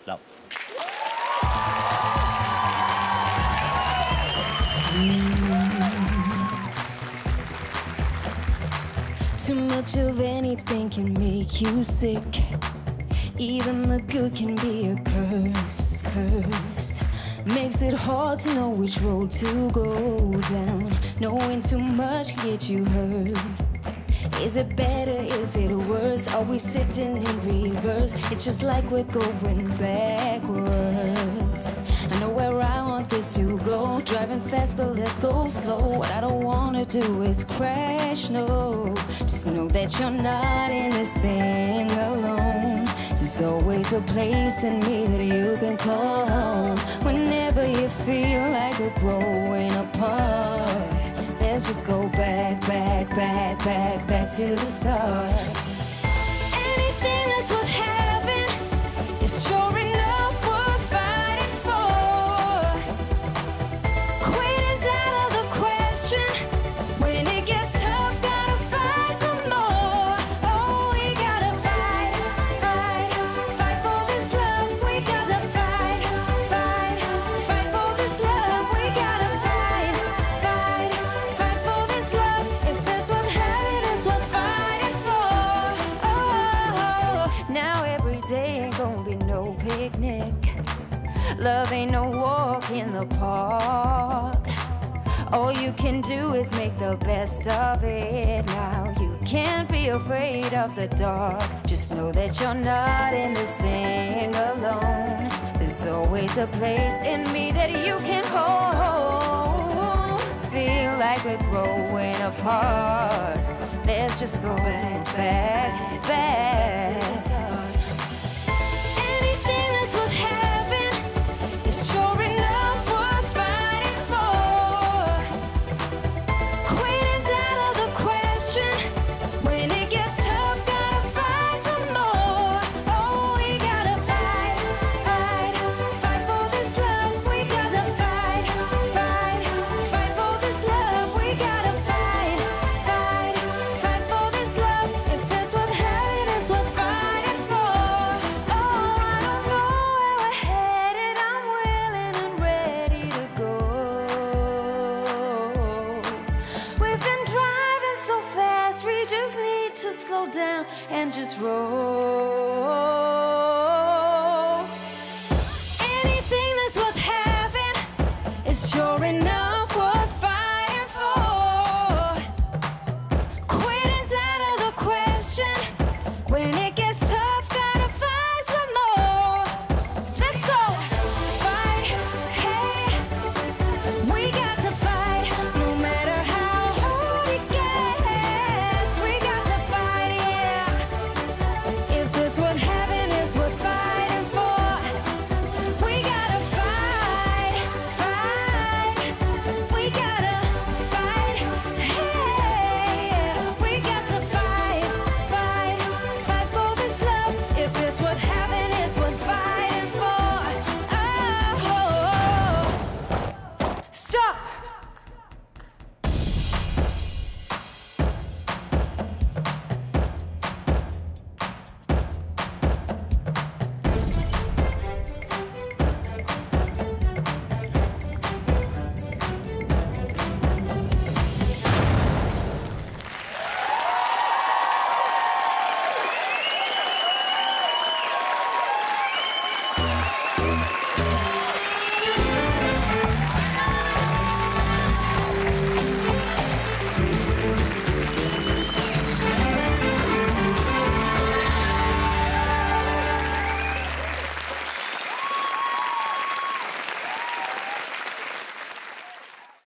Lộc. Too much of anything can make you sick. Even the good can be a curse. Makes it hard to know which road to go down. Knowing too much can get you hurt. Is it better, is it worse? Are we sitting in reverse? It's just like we're going backwards. I know where I want this to go. Driving fast, but let's go slow. What I don't wanna do is crash, no. Just know that you're not in this thing alone. There's always a place in me that you can call home. Whenever you feel like we're growing apart, let's just go back to the start. Anything that's worth having is sure enough worth fighting for. Quitting's out of the question. When it gets tough, gotta fight some more. Oh, we gotta fight for this love. We gotta fight for this love. We gotta fight for this love. If it's worth having, it's worth fighting for. Oh, now every day ain't gonna be no picnic. Love ain't no walk in the park. All you can do is make the best of it now. You can't be afraid of the dark. Just know that you're not in this thing alone. There's always a place in me that you can call home. Feel like we're growing apart. Let's just go back.